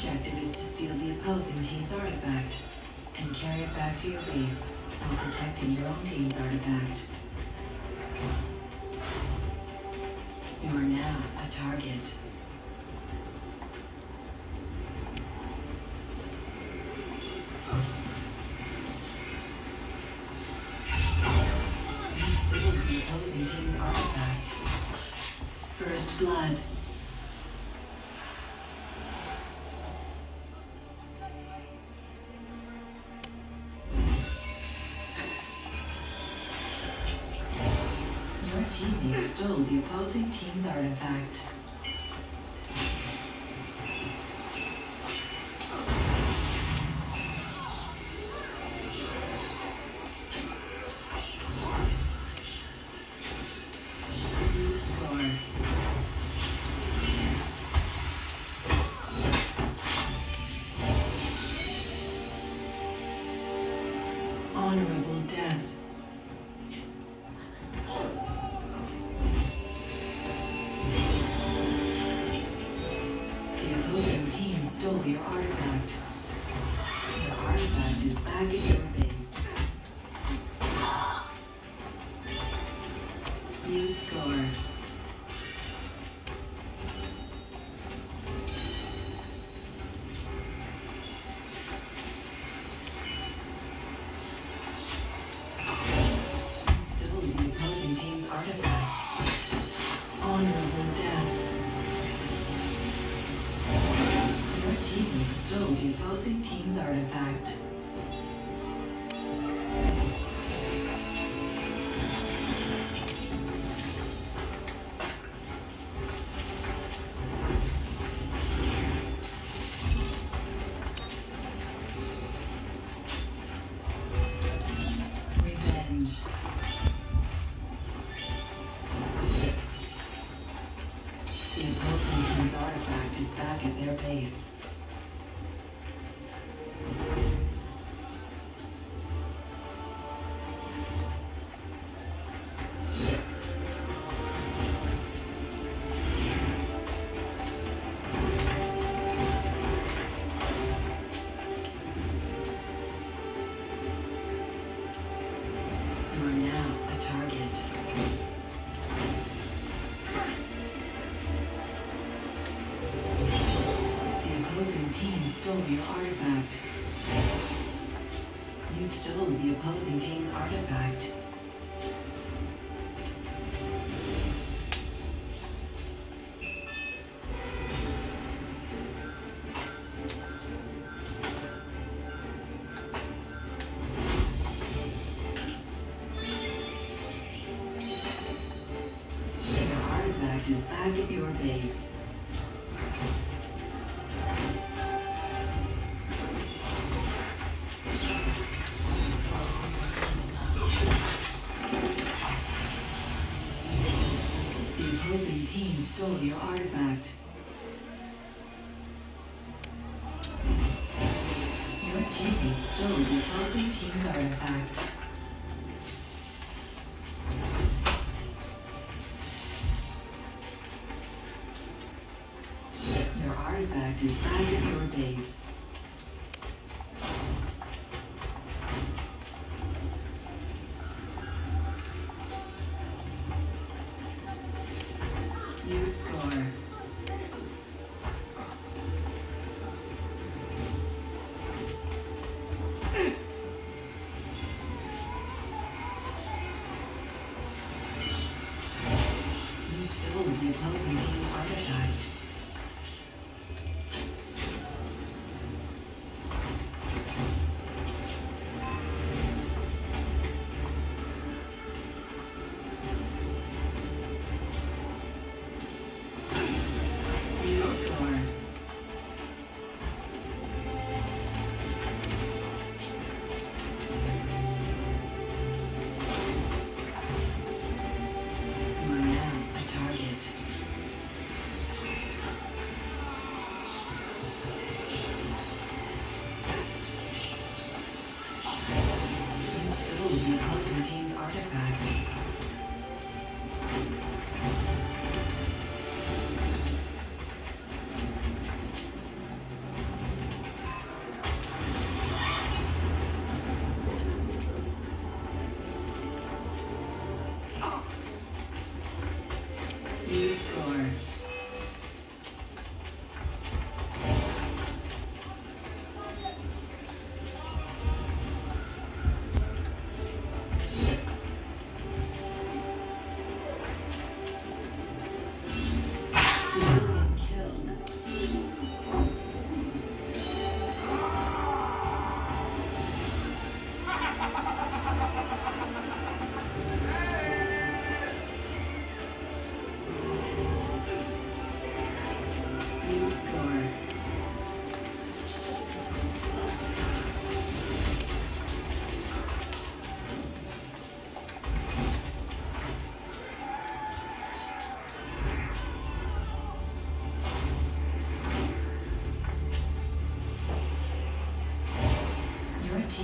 objective is to steal the opposing team's artifact and carry it back to your base while protecting your own team's artifact. You are now a target. You steal the opposing team's artifact. First blood. Teammates stole the opposing team's artifact. Honorable death. Stole your artifact. Your artifact is back at your base. You score. You stole the opposing team's artifact. Honorable death. Stole the opposing team's artifact. Revenge. The opposing team's artifact is back at their base. You are now a target. The opposing team stole your artifact. You stole the opposing team's artifact. Is back at your base. The opposing team stole your artifact. Your teammate stole the opposing team's artifact. Your artifact is back at your base. You score. You stole the opposing team's artifact.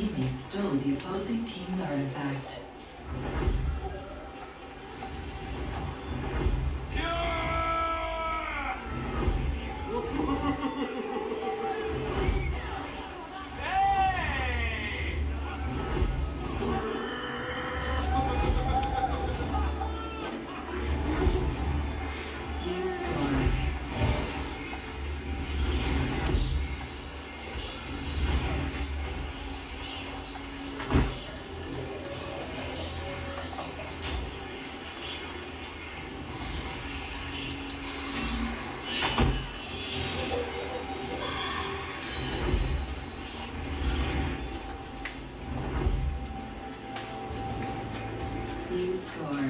teammates stole the opposing team's artifact. You score.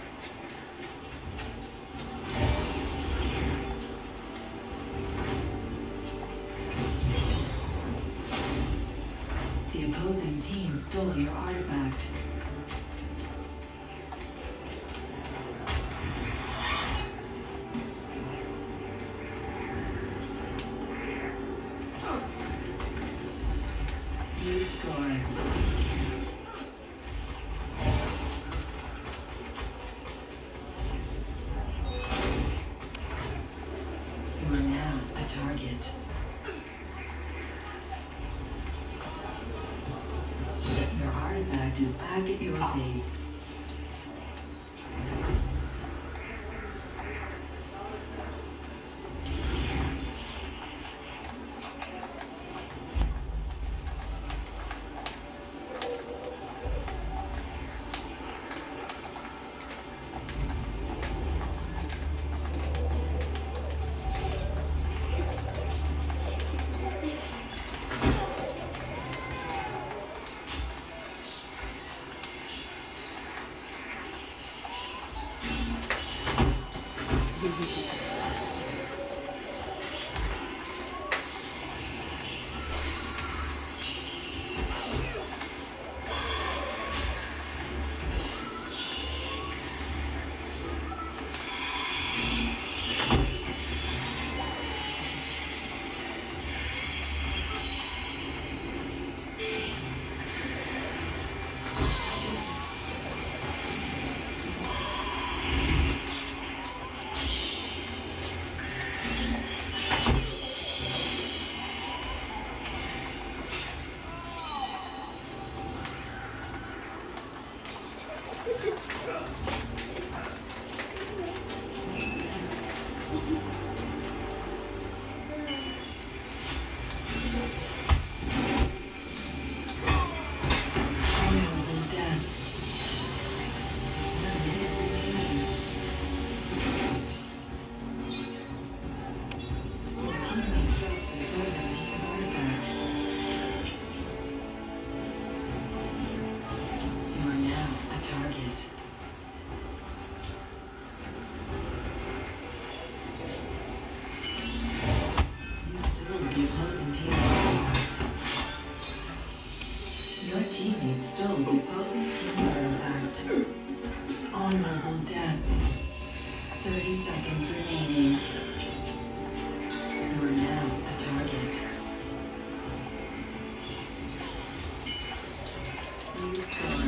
The opposing team stole your artifact. You score. You are now a target. Your artifact is back at your base. Teammates stole the opposing team's artifact. Honorable death. 30 seconds remaining. You are now a target. You score.